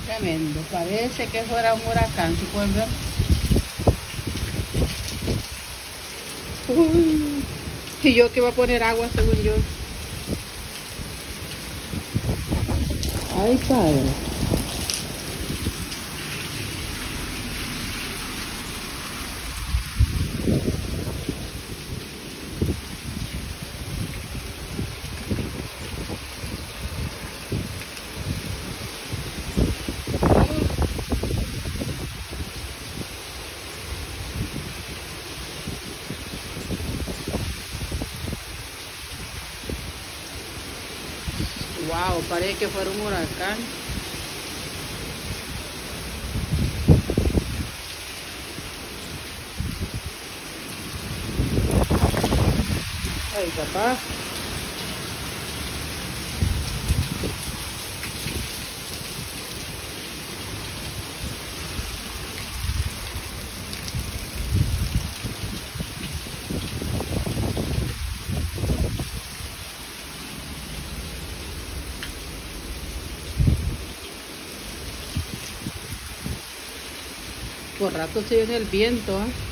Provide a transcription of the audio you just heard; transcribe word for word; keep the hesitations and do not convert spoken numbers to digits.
Tremendo, parece que fuera un huracán, ¿sí pueden ver? Uy, y yo que iba a poner agua según yo. Ay, padre. Wow, parece que fuera un huracán. Ay, papá. Por rato se viene el viento, ¿eh?